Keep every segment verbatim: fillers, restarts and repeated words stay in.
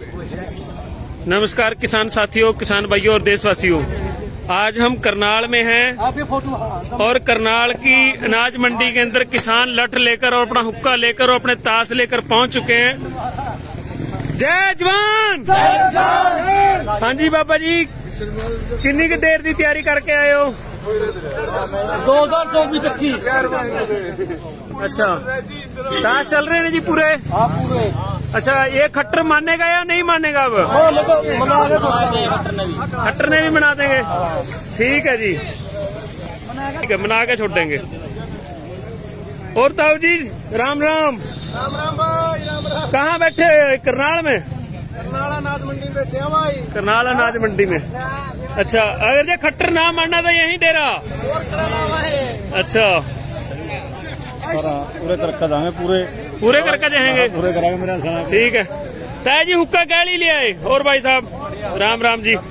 नमस्कार किसान साथियों, किसान भाइयों और देशवासियों। आज हम करनाल में हैं और करनाल की अनाज मंडी के अंदर किसान लठ लेकर और अपना हुक्का लेकर और अपने ताश लेकर पहुंच चुके हैं। जय जवान। हाँ जी बाबा जी, किन्नी की देर की तैयारी करके आए हो? दो हजार चौबीस तक की। अच्छा, ताश चल रहे हैं जी पूरे? हाँ पूरे। अच्छा, ये खट्टर मानेगा या नहीं मानेगा? अब खट्टर ने भी मना देंगे। ठीक है जी, ठीक है, मना के छोड़ देंगे। और ताऊ जी राम राम। राम राम भाई, राम राम। कहाँ बैठे? करनाल में? करनाल अनाज मंडी में बैठे हैं भाई। करनाल अनाज मंडी में। अच्छा, अगर ये खट्टर ना मानना तो यही डेरा? अच्छा, पूरे करके जाएंगे। पूरे पूरे करके जाएंगे? पूरे कराएंगे मेरा। ठीक है। ताया जी हुक्का क्या ले आए? और भाई साहब राम राम जी।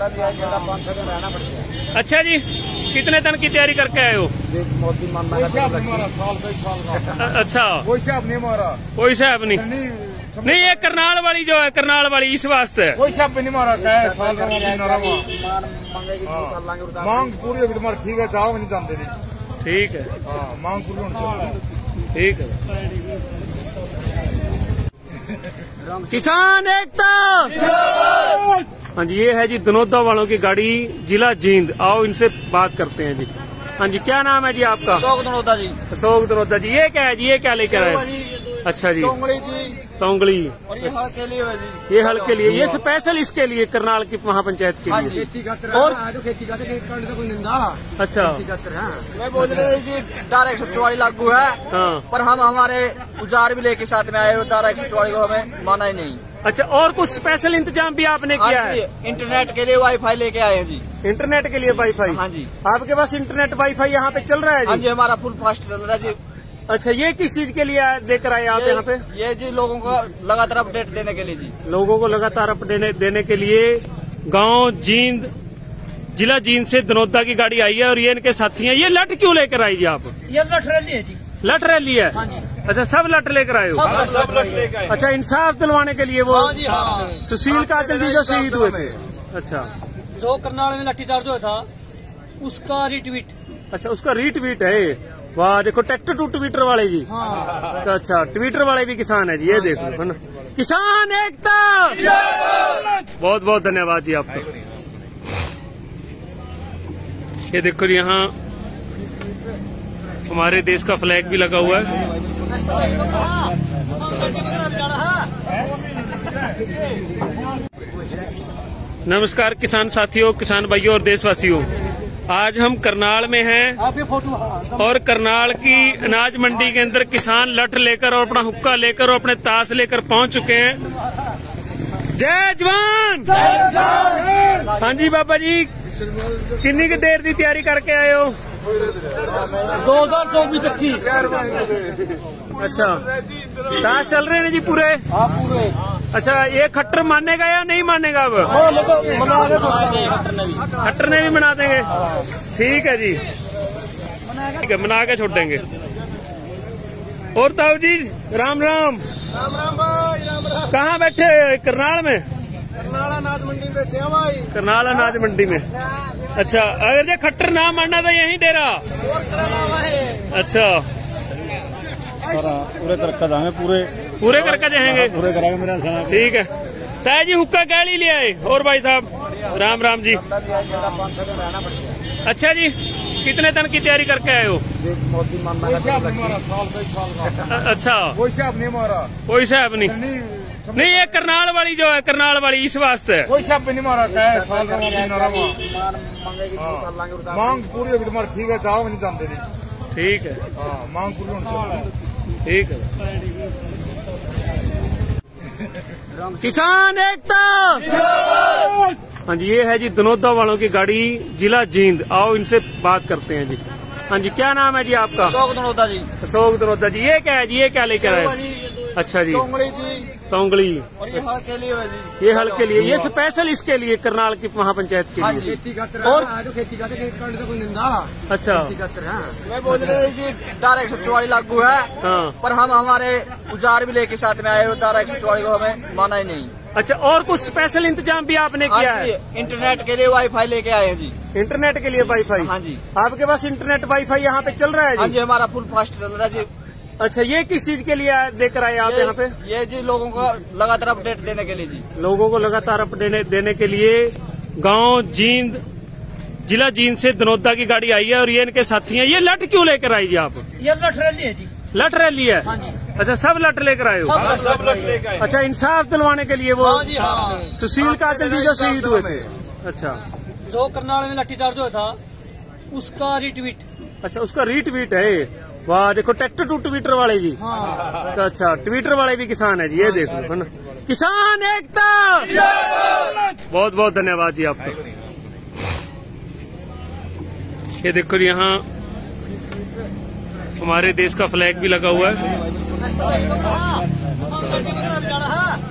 अच्छा जी, कितने दिन की तैयारी करके आए हो? अच्छा, कोई हिसाब नहीं मारा। कोई हिसाब नहीं? नहीं, ये करनाल वाली जो है, करनाल वाली इस वास्ते कोई हिसाब नहीं मारा। साल मांग पूरी होगी तुम्हारी। ठीक है, जाओ नहीं जानते नहीं। ठीक है, मांग पूरी होनी। ठीक है। किसान एकता। हाँ जी, ये है जी दनौदा वालों की गाड़ी, जिला जींद। आओ इनसे बात करते हैं जी। हाँ जी, क्या नाम है जी आपका? अशोक दनौदा जी। अशोक दनौदा जी, ये क्या है जी? ये क्या लेकर आए? अच्छा जी, तोंगली जी। तोंगली। और ये हल के लिए है जी। ये हल के लिए, ये स्पेशल इसके लिए करनाल की महापंचायत के हाँ लिए। खेती और खेती का कोई निंदा। अच्छा, मैं बोल रहे जी धारा एक सौ चौवालीस लागू है। हाँ। पर हम हमारे औजार भी लेके साथ में आए हो। धारा एक सौ चौवालीस को हमें माना ही नहीं। अच्छा, और कुछ स्पेशल इंतजाम भी आपने किया है? इंटरनेट के लिए वाईफाई लेके आए हैं जी। इंटरनेट के लिए वाईफाई? हाँ जी। आपके पास इंटरनेट वाईफाई यहाँ पे चल रहा है हाँ जी? जी, हमारा फुल फास्ट चल रहा है जी। अच्छा, ये किस चीज के लिए लेकर आए आप यहाँ पे? ये जी लोगों को लगातार अपडेट देने के लिए जी। लोगों को लगातार अपडेट देने के लिए गांव जींद, जिला जींद से दनौदा की गाड़ी आई है और ये इनके साथी हैं। ये लठ क्यों लेकर आई जी आप? ये लठ रैली है जी। लठ रैली है? हाँ जी। अच्छा, सब लठ लेकर आए हो? सब लठ लेकर आए। अच्छा, इंसाफ दिलवाने के लिए वो हाँ जी, हाँ। सुशील कातिल जी जो शहीद हुए थे। अच्छा, जो करनाल में लाठीचार्ज हुआ था उसका रिट्वीट। अच्छा, उसका रीट्वीट है। वाह, देखो ट्रैक्टर टू ट्विटर वाले जी। हाँ। अच्छा, ट्विटर वाले भी किसान है जी। ये देखो है ना, किसान एकता। बहुत बहुत धन्यवाद जी आपका। ये देखो, यहाँ हमारे देश का फ्लैग भी लगा हुआ है। नमस्कार किसान साथियों, किसान भाइयों और देशवासियों। आज हम करनाल में हैं और करनाल की अनाज मंडी के अंदर किसान लठ लेकर और अपना हुक्का लेकर और अपने ताश लेकर पहुंच चुके हैं। जय जवान। हाँ जी बाबा जी, किन्नी की देर की तैयारी करके आए हो? दो हजार चौबीस तक की। अच्छा, ताश चल रहे हैं जी पूरे? हाँ पूरे। अच्छा, ये खट्टर मानेगा या नहीं मानेगा? अब खट्टर ने भी मना देंगे। ठीक है जी, ठीक है, मना के छोड़ देंगे। और ताऊ जी राम राम। राम राम भाई, राम राम। कहाँ बैठे? करनाल में? करनाल अनाज मंडी में बैठे हैं भाई। करनाल अनाज मंडी में। अच्छा, अगर ये खट्टर ना मानना तो यही डेरा? अच्छा, पूरे करके जाएंगे। पूरे पूरे करके जाएंगे? पूरे कराएंगे मेरा। ठीक है। ताया जी हुक्का क्या ले आए? और भाई साहब राम राम जी। अच्छा जी, कितने दिन की तैयारी करके आए हो? अच्छा, कोई हिसाब नहीं मारा। कोई हिसाब नहीं? नहीं, ये करनाल वाली जो है, करनाल वाली इस वास्ते? कोई हिसाब नहीं मारा। साल मांग पूरी होगी तुम्हारी। ठीक है, जाओ नहीं जानते नहीं। ठीक है, मांग पूरी होनी। ठीक है। किसान एकता। हाँ जी, ये है जी दनौदा वालों की गाड़ी, जिला जींद। आओ इनसे बात करते हैं जी। हाँ जी, क्या नाम है जी आपका? अशोक दनौदा जी। अशोक दनौदा जी, ये क्या है जी? ये क्या लेकर आए? अच्छा जी, तोंगली जी। तोंगली। और ये हल के लिए है जी। ये हल के लिए, ये स्पेशल इसके लिए करनाल की महापंचायत के हाँ लिए। जी। खेती और खेती का कोई निंदा। अच्छा, मैं बोल रहे जी धारा एक सौ चौवालीस लागू है। हाँ। पर हम हमारे औजार भी लेके साथ में आए हो। धारा एक सौ चौवालीस को हमें माना ही नहीं। अच्छा, और कुछ स्पेशल इंतजाम भी आपने किया हाँ है? जी, इंटरनेट के लिए वाईफाई लेके आए हैं जी। इंटरनेट के लिए वाईफाई? हाँ जी। आपके पास इंटरनेट वाईफाई यहाँ पे चल रहा है जी? हाँ जी, हमारा फुल फास्ट चल रहा है जी। अच्छा, ये किस चीज के लिए लेकर आए आप यहाँ पे? ये जी लोगों को लगातार अपडेट देने के लिए जी। लोगों को लगातार अपडेट देने के लिए गांव जींद, जिला जींद से दनौदा की गाड़ी आई है और ये इनके साथी हैं। ये लट क्यों लेकर आई जी आप? ये लट रैली है जी। लट रैली है? हाँ जी। अच्छा, सब लट लेकर आए हो? सब सब लट लेकर आए। अच्छा, इंसाफ दिलवाने के लिए वो हाँ जी, हाँ। सुशील कातिल जी जो शहीद हुए थे। अच्छा, जो करनाल में लाठीचार्ज हुआ था उसका रिट्वीट। अच्छा, उसका रीट्वीट है। वाह, देखो ट्रैक्टर टू ट्विटर वाले जी। हाँ। अच्छा, ट्विटर वाले भी किसान है जी, ये देखो है ना, किसान एकता। बहुत बहुत धन्यवाद जी आपका। ये देखो यहाँ हमारे देश का फ्लैग भी लगा हुआ है।